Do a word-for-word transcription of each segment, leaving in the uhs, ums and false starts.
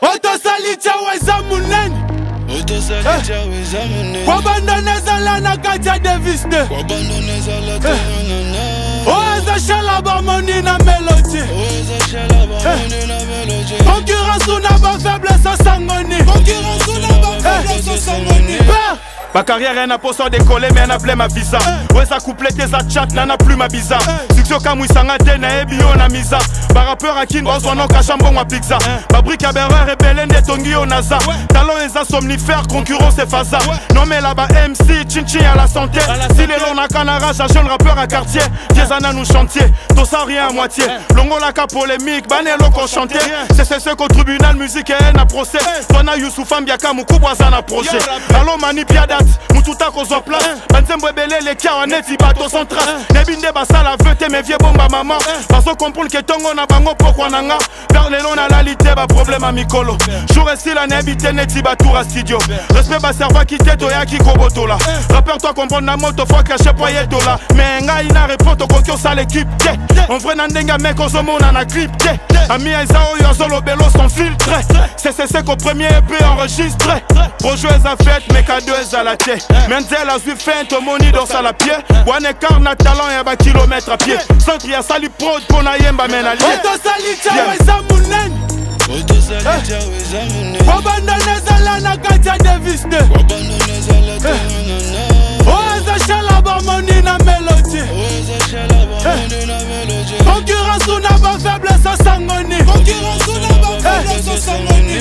Otosali chawe za munene Otosali chawe za munene Kwabandoneza la na katia deviste Kwabandoneza la tayonana Oeza shalaba moni na melody Oeza shalaba moni na melody Concurrence ou n'a pas faiblesse sangoni Concurrence ou n'a pas faiblesse sangoni ma carrière elle n'a pas sans décoller mais elle a plein ma visa. Ouais ça couplé tes chat n'a plus ma visa. Succès comme Wissanga Tena et Bio na misa. Par rappeur à Kin Bozo non Kachambon à pizza. Fabrique à Berrer et Belen de Tongi au Nasa. Talent et somnifères, concurrence et Faza. Non mais là-bas M C, Chinchi à la santé. Si les longs à Canara, un jeune rappeur à quartier. Diezana nous chantier, tout ça rien à moitié. Longo la cas polémique, Banelo qu'on chantier. C'est ce qu'au tribunal musique et un procès. Tona Youssoufam Biaka Moukouboazan à projet. Allô Mani Piadat. Mututa kozo place Banzembo ebele le kia waneti bato sans trace Nebinde basala vete me vie bomba maman Baso comprendre que tongo na bango pokwa nanga Vers les longs na la lité ba problème à mikolo Jour et style na nebite neti batura studio Respect ba serva ki teto ya ki koboto la Rappeur toi comprendre na moto faut cacher poyeto la Mais nga ina répond to kokyo sa l'équipe On vrai na ndenga mec ozo mona na clip Ami Aizao yo solo belo son filtré C'est c'est qu'au premier E P enregistré Pro joueurs à fête mais cadeaux à la tête Menzel a su feinte au moni dans sa la pied Wane karna talent et ba kilomètre à pied Centre ya sali prod pona yemba mena lié Otosali chawe za munene Otosali chawe za munene Kwabandoneza la na katia deviste Kwabandoneza la tayonana Oeza shalaba moni na melody Oeza shalaba moni na melody Concurrence ou n'a pas faiblesse sangoni Concurrence ou n'a pas faiblesse sangoni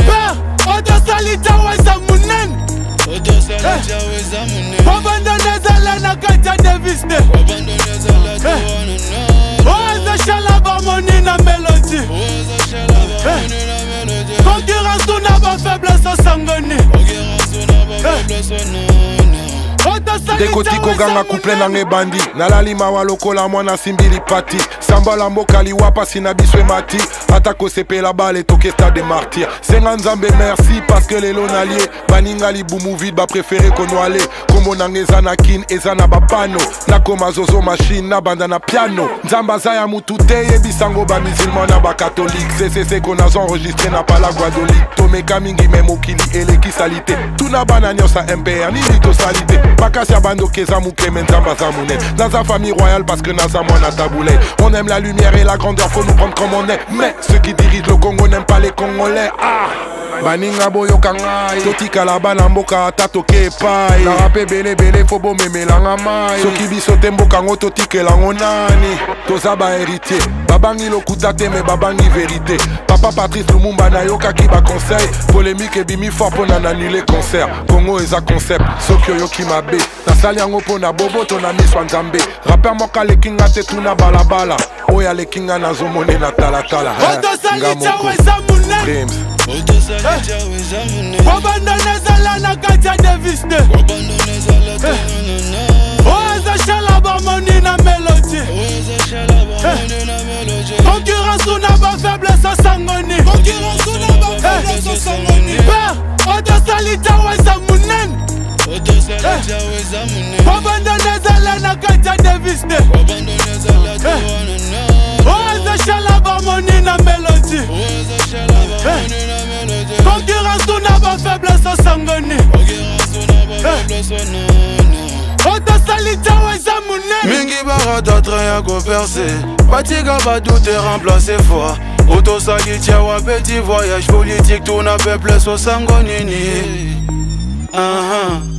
Otosali chawe za munene Otosali chawe za munene Kwabandoneza la na katia deviste Kwabandoneza la tayonana Oeza shalaba moni na melody Oeza shalaba moni na melody Concurrence ou n'a pas faiblesse sangoni Concurrence ou n'a pas faiblesse sangoni Dekotiko ganga couple nange bandi Nalalima walokola mwana simbili pati Samba la mboka liwapa sina biswe mati Atako sepe la balle toke stade des martyrs Senga nzambe merci parce que les lonaliers Baninga li boumou vide ba préféré kono ale Komo nange zana kin e zana bapano Nakoma zozo machine na banda na piano Nzamba zaya mutute yebisango ba musulman na ba catholique C C C qu'on a enregistré na pas la guadolique Tomeka mingi memo kili ele ki salite Tuna bananyo sa M P R ni lito salite Bakasi abando keza mouke men zamba zamounet Dans sa famille royale parce que naza mwana taboulé On aime la lumière et la grandeur, faut nous prendre comme on est Mais ceux qui dirigent le Congo n'aiment pas les Congolais. Ah Baninga boyo kangai Toti kalaba na mboka tatoke pai Na rape bele bele fobo memelanga mai Soki biso tembo kango toti kelango nani Toza ba héritier Babangi lokuta te me babangi vérité Papa Patrice Lumumba na yoka ki ba conseil Polémique et bimi fort pour nan annuler concert Congo eza concept Soki oyo ki mabe Na sali yango po na bobo to na miswa nzambe Rapper moka le kinga te tuna balabala Oya le kinga na zomone na talatala Otosali chawe za munene Otosali chawe za munene Kwabandoneza la na katia deviste Kwabandoneza la tayonana Oeza shalaba moni na melody Oeza shalaba moni na melody Concurrence ou n'a pas faiblesse sangoni Concurrence ou n'a pas faiblesse sangoni Otosali chawe za munene Otosali chawe za munene Kwabandoneza la na katia deviste Kwabandoneza la tayonana Oeza shalaba moni na melody Oeza shalaba moni na melody Concurrence ou n'a pas faiblesse sangoni Concurrence ou n'a pas faiblesse sangoni Otosali chawe za munene Mingi barata train à converser Batiga va douter remplacer foi Otosali chawa petit voyage politique Tout n'a peuple so sangonini. Uh-huh.